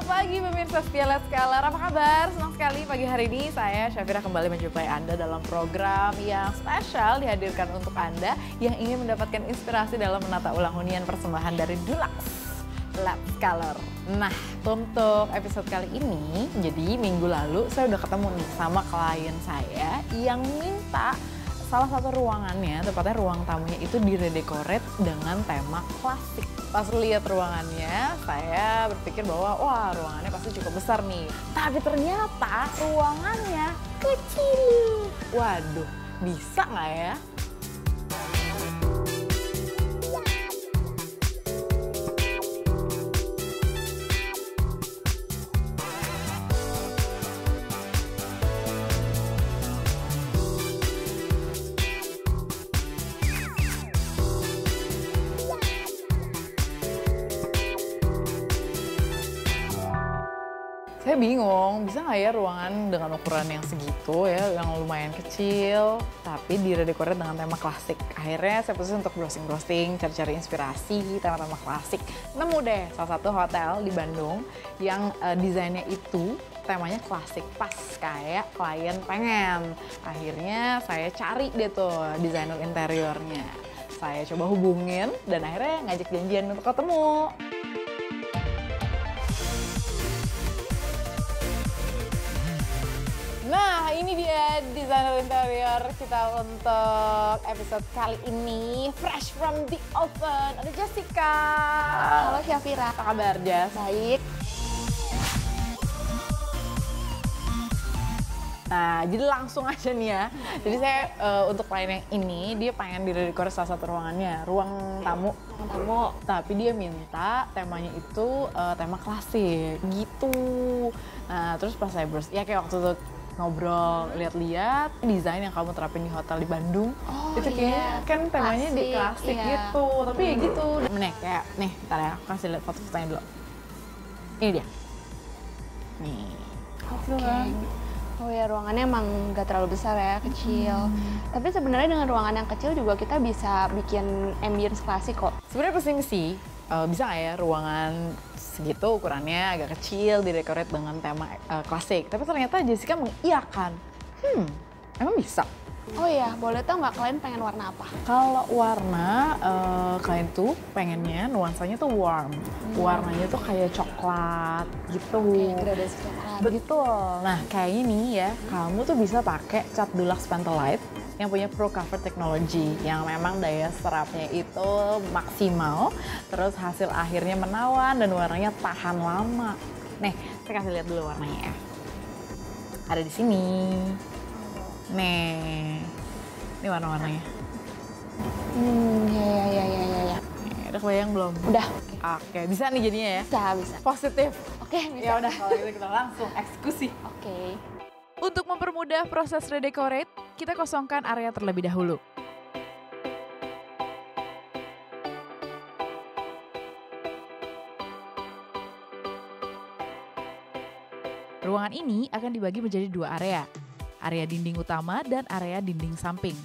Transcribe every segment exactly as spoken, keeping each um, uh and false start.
Selamat pagi pemirsa setia Let's Color, apa kabar? Senang sekali pagi hari ini saya Syafira kembali menjumpai Anda dalam program yang spesial dihadirkan untuk Anda yang ingin mendapatkan inspirasi dalam menata ulang hunian persembahan dari Dulux Let's Color. Nah, untuk episode kali ini, jadi minggu lalu saya udah ketemu nih sama klien saya yang minta salah satu ruangannya, tepatnya ruang tamunya itu diredekorate dengan tema klasik. Pas lihat ruangannya, saya berpikir bahwa wah ruangannya pasti cukup besar nih. Tapi ternyata ruangannya kecil. Waduh, bisa nggak ya? Saya bingung, bisa nggak ya ruangan dengan ukuran yang segitu ya, yang lumayan kecil, tapi diredekorate dengan tema klasik. Akhirnya saya putusin untuk browsing-browsing, cari-cari inspirasi, tema-tema klasik. Nemu deh salah satu hotel di Bandung yang uh, desainnya itu temanya klasik, pas kayak klien pengen. Akhirnya saya cari deh tuh desainer interiornya. Saya coba hubungin dan akhirnya ngajak janjian untuk ketemu. Nah, ini dia desainer interior kita untuk episode kali ini. Fresh from the oven, ada Jessica. Halo Syafira. Apa kabar, Jas? Baik. Nah, jadi langsung aja nih ya. Jadi saya uh, untuk klien yang ini, dia pengen diredekorasi salah satu ruangannya, ruang tamu. Ruang tamu. Tapi dia minta temanya itu uh, tema klasik, gitu. Nah, terus pas saya browse, ya kayak waktu itu ngobrol, lihat-lihat desain yang kamu terapin di hotel di Bandung, oh, itu iya. kayak kan temanya klasik, di klasik iya. gitu, tapi ya gitu. Nih kayak nih, bentar ya, aku kasih lihat foto-fotonya dulu. Ini dia. Nih. Oke. Okay. Oh ya, ruangannya emang nggak terlalu besar ya, kecil. Hmm. Tapi sebenarnya dengan ruangan yang kecil juga kita bisa bikin ambience klasik kok. Sebenarnya pusing sih, uh, bisa nggak ya ruangan segitu ukurannya agak kecil didekorate dengan tema uh, klasik. Tapi ternyata Jessica mengiyakan. Hmm, emang bisa? Oh iya, boleh tau nggak kalian pengen warna apa? Kalau warna, uh, kalian tuh pengennya nuansanya tuh warm. Hmm. Warnanya tuh kayak coklat gitu. Kayak gradasi coklat. Betul. Nah, kayak ini ya, kamu tuh bisa pakai cat Dulux Pentolite yang punya Pro Cover Technology yang memang daya serapnya itu maksimal, terus hasil akhirnya menawan dan warnanya tahan lama. Nih, saya kasih lihat dulu warnanya ya. Ada di sini. Nih, ini warna-warnanya. Hmm, ya ya ya ya ya. ya. Udah kebayang belum? Udah. Oke, bisa nih jadinya ya? Bisa, bisa. Positif. Oke, bisa. Ya udah, kalau gitu kita langsung eksekusi. Oke. Untuk mempermudah proses redecorate, kita kosongkan area terlebih dahulu. Ruangan ini akan dibagi menjadi dua area, area dinding utama dan area dinding samping.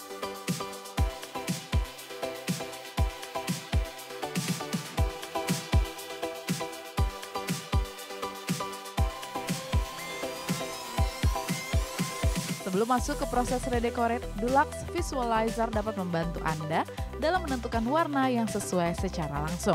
Sebelum masuk ke proses redecorate, Dulux Visualizer dapat membantu Anda dalam menentukan warna yang sesuai secara langsung.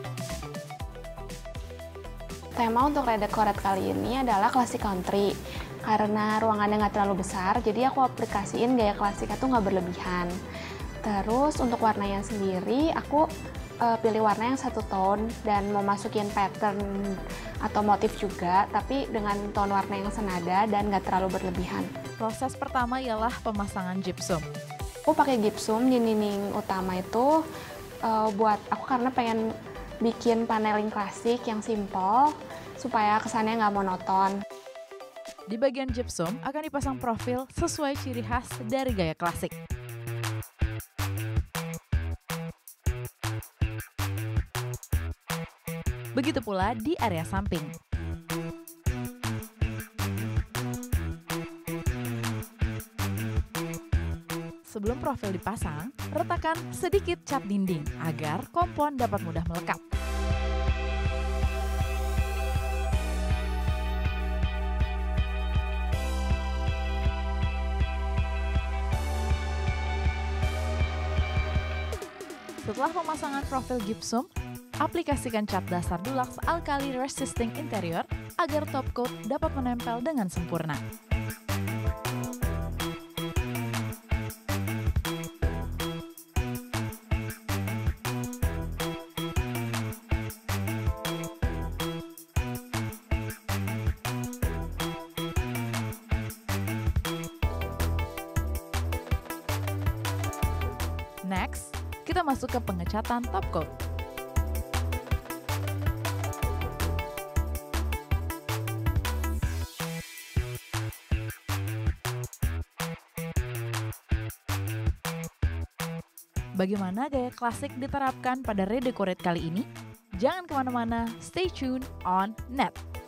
Tema untuk redecorate kali ini adalah klasik country. Karena ruangannya nggak terlalu besar, jadi aku aplikasiin gaya klasiknya tuh nggak berlebihan. Terus untuk warnanya sendiri, aku uh, pilih warna yang satu tone dan mau masukin pattern atau motif juga, tapi dengan tone warna yang senada dan nggak terlalu berlebihan. Proses pertama ialah pemasangan gypsum. Aku pakai gypsum di dinding utama itu uh, buat aku karena pengen bikin paneling klasik yang simple supaya kesannya nggak monoton. Di bagian gypsum akan dipasang profil sesuai ciri khas dari gaya klasik. Begitu pula di area samping. Sebelum profil dipasang, retakan sedikit cat dinding agar kompon dapat mudah melekat. Setelah pemasangan profil gypsum, aplikasikan cat dasar Dulux Alkali Resisting Interior agar top coat dapat menempel dengan sempurna. Next, kita masuk ke pengecatan top coat. Bagaimana gaya klasik diterapkan pada redecorate kali ini? Jangan kemana-mana, stay tuned on Net.